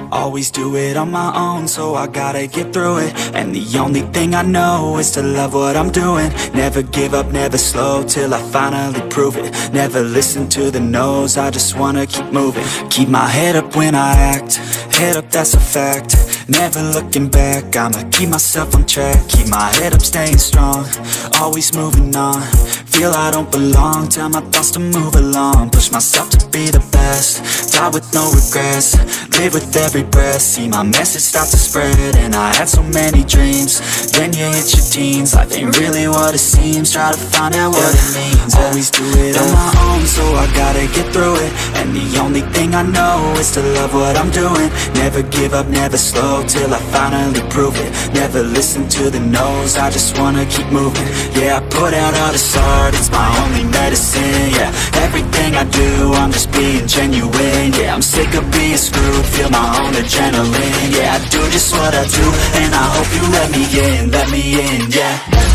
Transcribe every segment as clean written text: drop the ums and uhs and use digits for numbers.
Always do it on my own, so I gotta get through it. And the only thing I know is to love what I'm doing. Never give up, never slow, till I finally prove it. Never listen to the no's, I just wanna keep moving. Keep my head up when I act, head up, that's a fact. Never looking back, I'ma keep myself on track. Keep my head up, staying strong, always moving on. Feel I don't belong, tell my thoughts to move along. Push myself to be the best, die with no regrets. Live with every breath, see my message start to spread. And I had so many dreams, then you hit your teens. Life ain't really what it seems, try to find out what it means. Always do it on my own, so I gotta get through it. And the only thing I know is to love what I'm doing. Never give up, never slow, till I finally prove it. Never listen to the no's, I just wanna keep moving. Yeah, I put out all this art, it's my only medicine. Yeah, everything I do, I'm just being genuine. Yeah, I'm sick of being screwed, feel my own adrenaline. Yeah, I do just what I do, and I hope you let me in, yeah.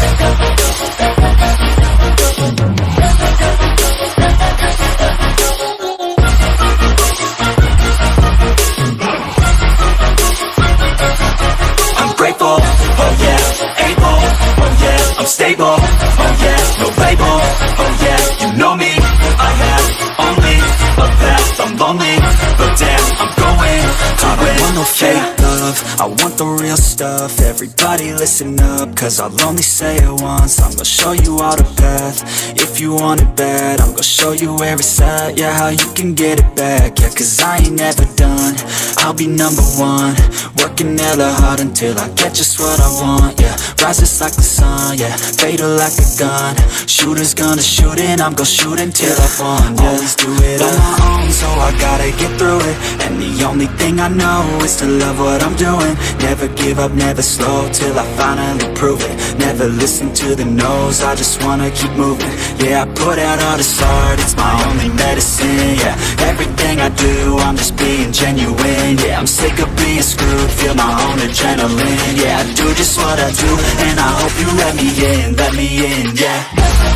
I'm grateful, oh yeah, able, oh yeah, I'm stable, oh yeah, no label, oh yeah, you know me, I have only a path, I'm lonely, but damn, I'm going to win. I don't want no fake love, I want the real stuff. Everybody listen up, cause I'll only say it once. I'm gonna show you all the path, if you want it bad. I'm gonna show you where it's at, yeah, how you can get it back. Yeah, cause I ain't never done, I'll be number one. Working hella hard until I get just what I want, yeah. Rises like the sun, yeah, fatal like a gun. Shooter's gonna shoot and I'm gonna shoot until I've won, yeah. Always do it on my own, so I gotta get through it. And the only thing I know is to love what I'm doing. Never give up, never slow, till I finally prove it. Never listen to the no's, I just wanna keep moving. Yeah, I put out all this art, it's my only medicine. Yeah, everything I do, I'm just being genuine. Yeah, I'm sick of being screwed, feel my own adrenaline. Yeah, I do just what I do, and I hope you let me in, yeah.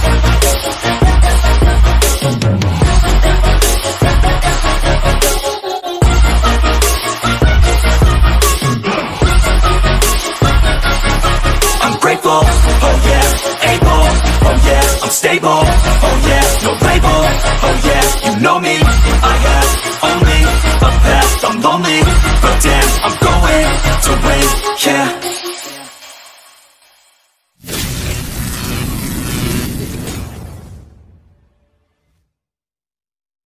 I'm grateful, oh yeah, able, oh yeah, I'm stable, oh yeah, no label,